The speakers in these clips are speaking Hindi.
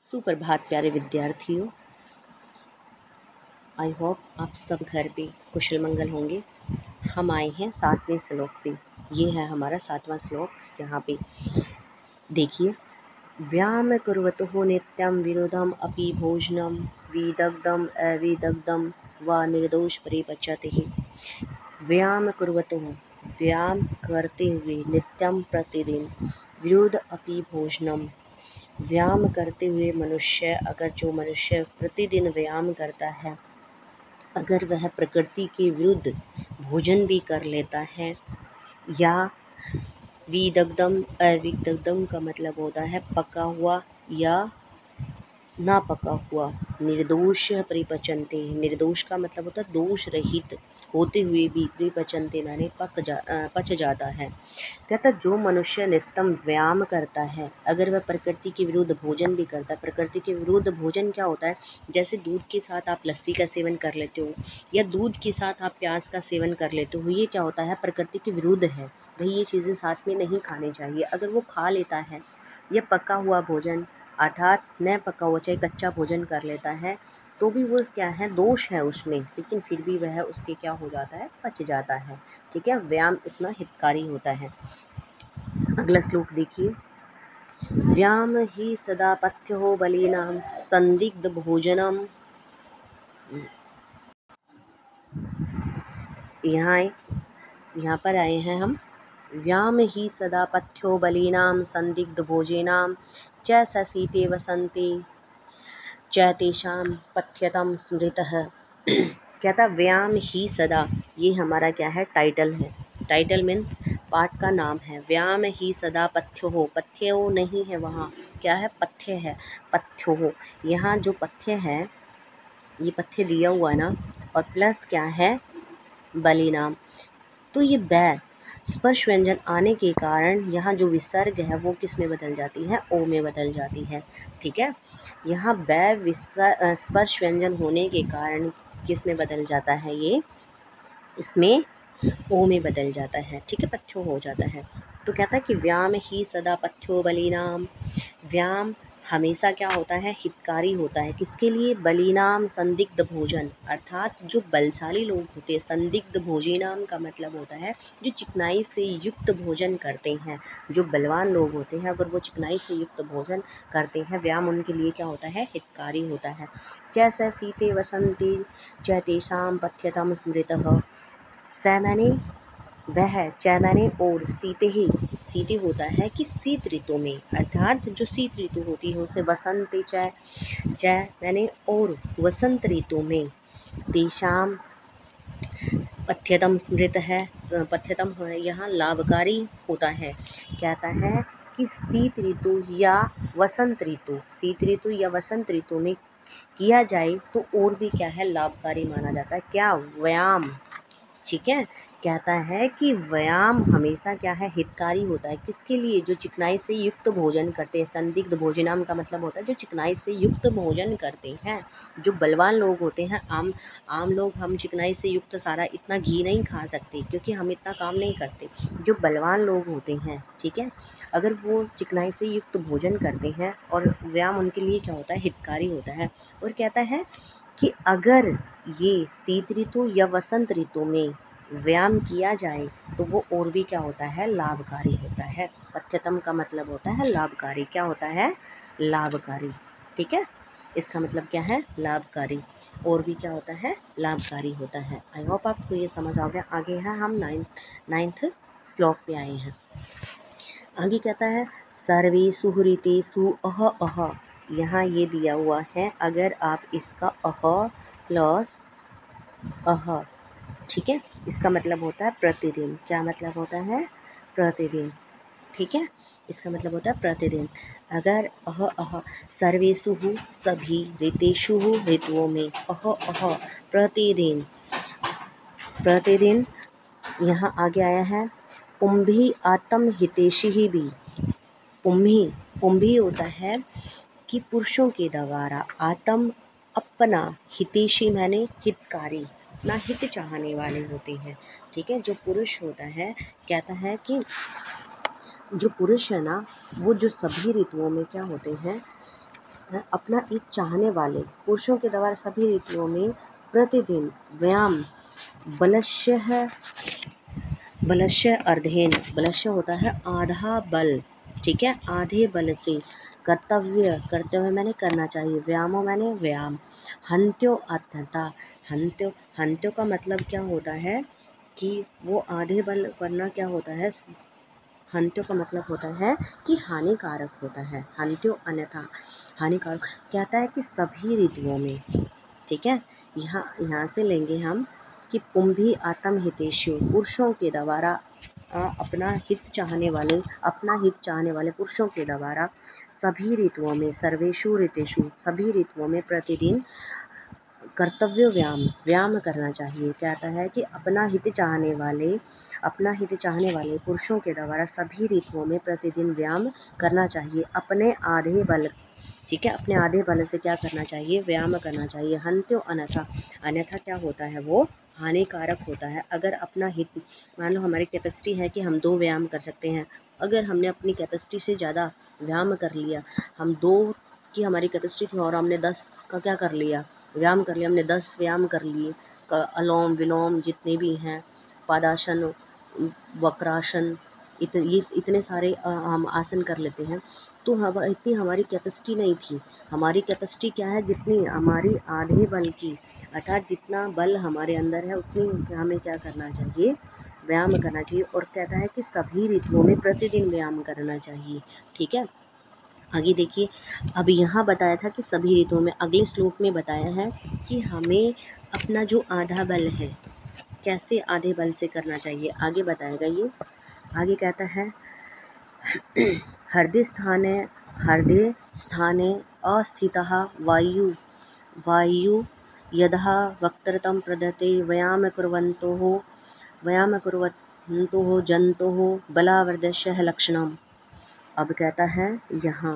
सुप्रभात प्यारे विद्यार्थियों। आई होप आप सब घर पे कुशल मंगल होंगे। हम आए हैं 7वें श्लोक पे। ये है हमारा 7वां श्लोक। यहाँ पे देखिए, व्याम कुर्वतुः नित्यं विरुद्धम अपि भोजनम विदग्धम अविदग्धम व निर्दोष परिपच्यते। व्याम कुर्वतुः, व्यायाम करते हुए, नित्यम प्रतिदिन, विरुद्ध अपि भोजनम, व्यायाम करते हुए मनुष्य, अगर जो मनुष्य प्रतिदिन व्यायाम करता है, अगर वह प्रकृति के विरुद्ध भोजन भी कर लेता है, या विदग्धम अविदग्धम का मतलब होता है पका हुआ या ना पका हुआ, निर्दोष परिपचनते, निर्दोष का मतलब होता है दोष रहित होते हुए भी, परिपचनते माने पच जाता है। कहता जो मनुष्य नित्यम व्यायाम करता है, अगर वह प्रकृति के विरुद्ध भोजन भी करता है। प्रकृति के विरुद्ध भोजन क्या होता है? जैसे दूध के साथ आप लस्सी का सेवन कर लेते हो, या दूध के साथ आप प्याज का सेवन कर लेते हो, ये क्या होता है? प्रकृति के विरुद्ध है। भाई ये चीज़ें साथ में नहीं खानी चाहिए। अगर वो खा लेता है, या पका हुआ भोजन अर्थात न पका हुआ चाहे कच्चा भोजन कर लेता है, तो भी वो क्या है? दोष है उसमें, लेकिन फिर भी वह उसके क्या हो जाता है? पच जाता है। ठीक है, व्यायाम इतना हितकारी होता है। अगला श्लोक देखिए, व्यायाम ही सदा पथ्यो बलीनां संदिग्ध भोजनम। यहाँ पर आए हैं हम। व्यायाम ही सदा पथ्यो बलीनां संदिग्ध भोजेनां च ससीते वसंते च तेषां पथ्यतम स्मृतः। कहता व्यायाम ही सदा, ये हमारा क्या है? टाइटल है। टाइटल मीन्स पाठ का नाम है। व्यायाम ही सदा पथ्यो हो, पथ्य हो नहीं है, वहाँ क्या है? पथ्य है, पथ्यो हो। यहाँ जो पथ्य है, ये पथ्य दिया हुआ ना, और प्लस क्या है? बलिनाम। तो ये बै स्पर्श व्यंजन आने के कारण यहाँ जो विसर्ग है वो किस में बदल जाती है? ओ में बदल जाती है। ठीक है, यहाँ बै स्पर्श व्यंजन होने के कारण किस में बदल जाता है? ये इसमें ओ में बदल जाता है। ठीक है, पथ्यो हो जाता है। तो कहता है कि व्यायाम ही सदा पथ्यो बलिनाम, व्यायाम हमेशा क्या होता है? हितकारी होता है। किसके लिए? बलिनाम संदिग्ध भोजन, अर्थात जो बलशाली लोग होते हैं। संदिग्ध भोजनाम का मतलब होता है जो चिकनाई से युक्त भोजन करते हैं। जो बलवान लोग होते हैं, अगर वो चिकनाई से युक्त भोजन करते हैं, व्यायाम उनके लिए क्या होता है? हितकारी होता है। जैसे सीते वसंती च तेषां पथ्यतम स्मृतः। स मैंने वह, च मैंने और, सीते ही, सीते होता है कि शीत ऋतु में, अर्थात जो शीत ऋतु होती है उसे वसंत च मैंने और, वसंत ऋतु में, तेषाम पथ्यतम स्मृत है, पथ्यतम है यहाँ लाभकारी होता है। कहता है कि शीत ऋतु या वसंत ऋतु, शीत ऋतु या वसंत ऋतु में किया जाए तो और भी क्या है? लाभकारी माना जाता है। क्या? व्यायाम। ठीक है, कहता है कि व्यायाम हमेशा क्या है? हितकारी होता है। किसके लिए? जो चिकनाई से युक्त भोजन करते हैं। संदिग्ध भोजनाम का मतलब होता है जो चिकनाई से युक्त भोजन करते हैं। जो बलवान लोग होते हैं, आम लोग, हम चिकनाई से युक्त सारा इतना घी नहीं खा सकते क्योंकि हम इतना काम नहीं करते। जो बलवान लोग होते हैं, ठीक है, अगर वो चिकनाई से युक्त भोजन करते हैं, और व्यायाम उनके लिए क्या होता है? हितकारी होता है। और कहता है कि अगर ये शीत ऋतु या वसंत ऋतु में व्यायाम किया जाए तो वो और भी क्या होता है? लाभकारी होता है। पथ्यतम का मतलब होता है लाभकारी। क्या होता है? लाभकारी। ठीक है, इसका मतलब क्या है? लाभकारी। और भी क्या होता है? लाभकारी होता है। आई होप आपको ये समझ आ गया। आगे है हम नाइन्थ श्लोक पे आए हैं। आगे कहता है सर्वेषु ऋतेषु अह अह। यहाँ ये दिया हुआ है, अगर आप इसका अह प्लस अह, ठीक है, इसका मतलब होता है प्रतिदिन। क्या मतलब होता है? प्रतिदिन। ठीक है, इसका मतलब होता है प्रतिदिन। अगर अह अह, सर्वेषु सभी, ऋतेषु ऋतुओं में, अह अह प्रतिदिन, प्रतिदिन। यहाँ आगे आया है पुंभी आत्म हितेशी ही भी। पुंभी होता है कि पुरुषों के द्वारा, आत्म अपना, हितेशी माने हितकारी, ना हित चाहने वाले होते हैं। ठीक है, जो पुरुष होता है, कहता है कि जो पुरुष है ना, वो जो सभी ऋतुओं में क्या होते हैं? अपना हित चाहने वाले पुरुषों के द्वारा सभी ऋतुओं में प्रतिदिन व्यायाम बलस्य अर्धेन, बलस्य होता है आधा बल, ठीक है, आधे बल से कर्तव्य मैंने करना चाहिए, व्यायामो मैंने व्यायाम, हंत्यो अर्थता, हंत्यो का मतलब क्या होता है कि वो आधे बल करना क्या होता है, हंत्यो का मतलब होता है कि हानिकारक होता है, हंत्यो अन्यथा हानिकारक, कहता है कि सभी ऋतुओं में, ठीक है, यहाँ से लेंगे हम कि पुंभी आत्म हितेषु, पुरुषों के द्वारा अपना हित चाहने वाले पुरुषों के द्वारा सभी ऋतुओं में, सर्वेषु ऋतेषु, सभी ऋतुओं में प्रतिदिन कर्तव्य व्यायाम करना चाहिए। कहता है कि अपना हित चाहने वाले पुरुषों के द्वारा सभी ऋतुओं में प्रतिदिन व्यायाम करना चाहिए, अपने आधे बल, ठीक है, अपने आधे बल से क्या करना चाहिए, व्यायाम करना चाहिए, हंत्यो अन्यथा क्या होता है, वो हानिकारक होता है। अगर अपना हित, मान लो हमारी कैपेसिटी है कि हम 2 व्यायाम कर सकते हैं, अगर हमने अपनी कैपेसिटी से ज़्यादा व्यायाम कर लिया, हम 2 की हमारी कैपेसिटी थी और हमने 10 का क्या कर लिया, व्यायाम कर लिया, हमने 10 व्यायाम कर लिए, अनुलोम विलोम जितने भी हैं, पादासन, वक्रासन, इतने सारे हम आसन कर लेते हैं, तो इतनी हमारी कैपेसिटी नहीं थी। हमारी कैपेसिटी क्या है, जितनी हमारी आधे बल की, अर्थात जितना बल हमारे अंदर है उतनी हमें क्या करना चाहिए, व्यायाम करना चाहिए। और कहता है कि सभी ऋतुओं में प्रतिदिन व्यायाम करना चाहिए, ठीक है। आगे देखिए, अब यहाँ बताया था कि सभी ऋतुओं में, अगले श्लोक में बताया है कि हमें अपना जो आधा बल है कैसे आधे बल से करना चाहिए, आगे बताएगा ये। आगे कहता है हृदय स्थाने अस्थितः वायु यदा वक्त्रतं प्रदते व्यायाम कुर्वन्तोः जन्तोः बलावर्धस्य लक्षणम्। अब कहता है यहाँ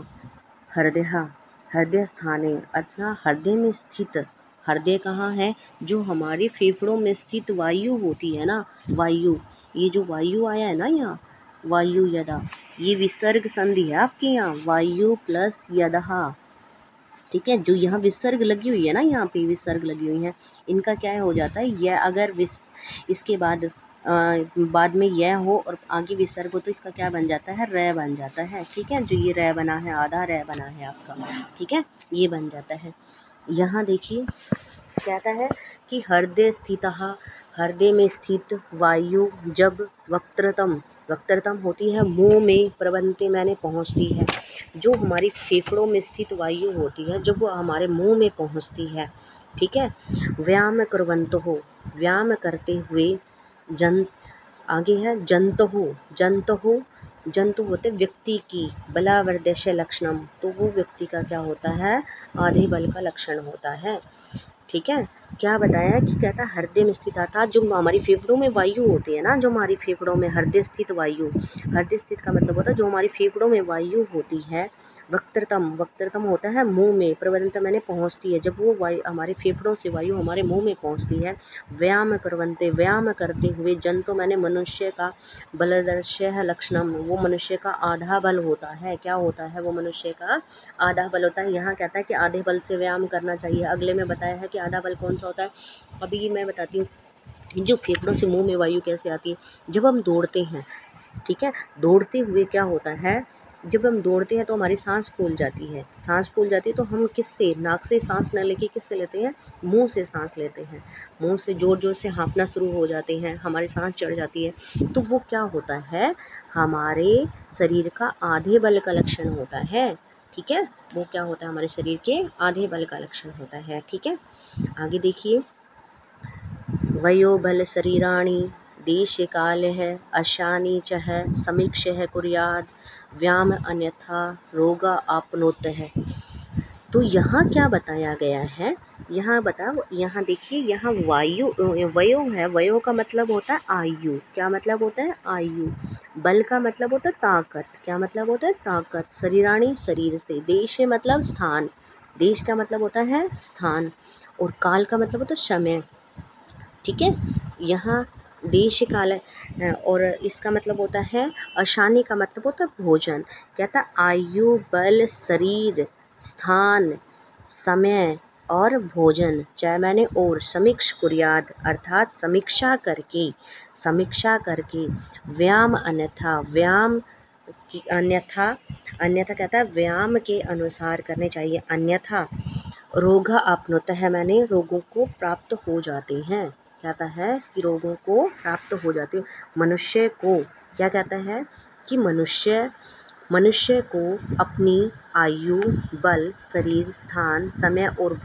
हृदय स्थाने, अर्थात हृदय में स्थित, हृदय कहाँ है, जो हमारे फेफड़ों में स्थित वायु होती है ना, वायु, ये जो वायु आया है ना यहाँ, वायु यदा, ये विसर्ग संधि है आपके यहाँ, वायु प्लस यदा, ठीक है, जो यहाँ विसर्ग लगी हुई है ना, यहाँ पे विसर्ग लगी हुई है, इनका क्या हो जाता है, यह अगर इसके बाद में यह हो और आगे विसर्ग हो तो इसका क्या बन जाता है, रे बन जाता है, ठीक है, जो ये रे बना है, आधा रे बना है आपका, ठीक है, ये बन जाता है। यहाँ देखिए कहता है कि हृदय में स्थित वायु जब वक्त्रतम होती है, मुंह में प्रबंधते मैंने पहुँचती है, जो हमारी फेफड़ों में स्थित वायु होती है जब वो हमारे मुंह में पहुँचती है, ठीक है, व्यायाम कुर्वन्तः, व्यायाम करते हुए, आगे है जंतु होते व्यक्ति की, बलावर्धस्य लक्षणम, तो वो व्यक्ति का क्या होता है, आधे बल का लक्षण होता है, ठीक है। क्या बताया है कि कहता है हृदय में स्थित, अर्थात जो हमारी फेफड़ों में वायु होती है ना, जो हमारी फेफड़ों में हृदय स्थित वायु, हृदय स्थित का मतलब होता है जो हमारी फेफड़ों में वायु होती है, वक्त्रतम होता है मुंह में, प्रबंधता मैंने पहुँचती है, जब वो वायु हमारे फेफड़ों से वायु हमारे मुंह में पहुँचती है, व्यायाम करते हुए, जंतु मैंने मनुष्य का, बलदर्श्य लक्षणम, वो मनुष्य का आधा बल होता है, क्या होता है, वो मनुष्य का आधा बल होता है। यहाँ कहता है कि आधे बल से व्यायाम करना चाहिए, अगले में बताया है कि आधा बल कौन सा होता है, अभी मैं बताती हूँ। जो फेफड़ों से मुंह में वायु कैसे आती है, जब हम दौड़ते हैं, ठीक है, दौड़ते हुए क्या होता है, जब हम दौड़ते हैं तो हमारी सांस फूल जाती है, तो हम किससे, नाक से सांस न लेके किससे लेते हैं, मुंह से सांस लेते हैं, मुंह से जोर जोर से हाँफना शुरू हो जाते हैं, हमारी सांस चढ़ जाती है, तो वो क्या होता है, हमारे शरीर का आधे बल का लक्षण होता है, ठीक है, वो क्या होता है, हमारे शरीर के आधे बल का लक्षण होता है, ठीक है। आगे देखिए, वयो बल शरीराणि देशकालः अशानि चह समीक्षः कुर्यात् व्यायाम अन्यथा रोग आपनोतः। तो यहाँ क्या बताया गया है, यहाँ देखिए, यहाँ वयो है, वयो का मतलब होता है आयु, क्या मतलब होता है, आयु, बल का मतलब होता है ताकत, क्या मतलब होता है, ताकत, शरीराणी शरीर से, देश मतलब स्थान, देश का मतलब होता है स्थान, और काल का मतलब होता है समय, ठीक है। यहाँ देश काल और इसका मतलब होता है, अशानी का मतलब होता है भोजन, कहता आयु बल शरीर स्थान, समय और भोजन, च मैंने और, समीक्ष कुर्याद अर्थात समीक्षा करके, व्याम अन्यथा, व्याम की अन्यथा, अन्यथा कहता है व्याम के अनुसार करने चाहिए, अन्यथा रोग आपनुतः मैंने रोगों को प्राप्त हो जाते हैं। कहता है कि रोगों को प्राप्त हो जाते हैं। मनुष्य को क्या कहता है कि मनुष्य को अपनी आयु, बल, शरीर, स्थान, समय और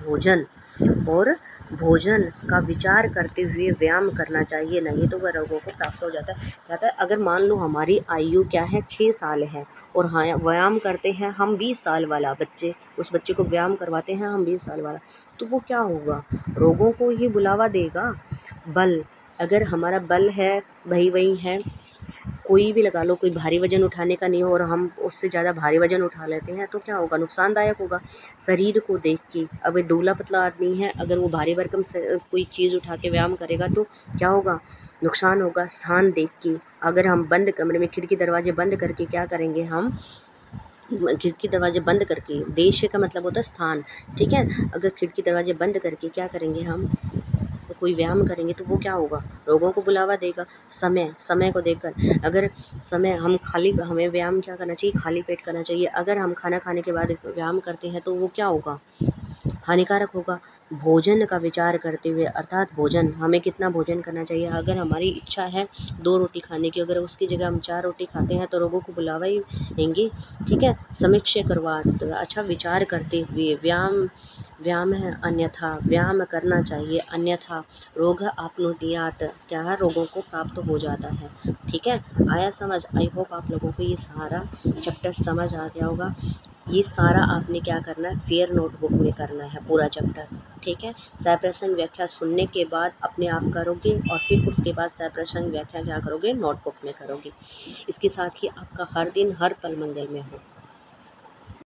भोजन का विचार करते हुए व्यायाम करना चाहिए, नहीं तो वह रोगों को प्राप्त हो जाता है। कहता है अगर मान लो हमारी आयु क्या है 6 साल है और हाँ व्यायाम करते हैं हम 20 साल वाला बच्चे, उस बच्चे को व्यायाम करवाते हैं हम 20 साल वाला, तो वो क्या होगा, रोगों को ही बुलावा देगा। बल, अगर हमारा बल है वही है, कोई भी लगा लो, कोई भारी वजन उठाने का नहीं हो और हम उससे ज़्यादा भारी वजन उठा लेते हैं तो क्या होगा, नुकसानदायक होगा। शरीर को देख के, अब दूबला पतला आदमी है अगर वो भारी भरकम कोई चीज़ उठा के व्यायाम करेगा तो क्या होगा, नुकसान होगा। स्थान देख के, अगर हम बंद कमरे में खिड़की दरवाजे बंद करके क्या करेंगे, हम खिड़की दरवाजे बंद करके, देश का मतलब होता है स्थान, ठीक है, अगर खिड़की दरवाजे बंद करके क्या करेंगे हम, तो कोई व्यायाम करेंगे तो वो क्या होगा, रोगों को बुलावा देगा। समय को देखकर, अगर समय हमें व्यायाम क्या करना चाहिए, खाली पेट करना चाहिए। अगर हम खाना खाने के बाद व्यायाम करते हैं तो वो क्या होगा, हानिकारक होगा। भोजन का विचार करते हुए अर्थात भोजन, हमें कितना भोजन करना चाहिए, अगर हमारी इच्छा है 2 रोटी खाने की, अगर उसकी जगह हम 4 रोटी खाते हैं तो रोगों को बुलावा ही देंगे, ठीक है। समीक्षा करवा, अच्छा विचार करते हुए व्यायाम है, अन्यथा व्यायाम करना चाहिए, अन्यथा रोग आपनुतियात, क्या है, रोगों को प्राप्त हो जाता है, ठीक है। आया समझ, आई होप आप लोगों को ये सारा चैप्टर समझ आ गया होगा। ये सारा आपने क्या करना है, फेयर नोटबुक में करना है पूरा चैप्टर, ठीक है। सहप्रसंग व्याख्या सुनने के बाद अपने आप करोगे और फिर उसके बाद सहप्रसंग व्याख्या क्या करोगे, नोटबुक में करोगे। इसके साथ ही आपका हर दिन हर पल मंगल में हो।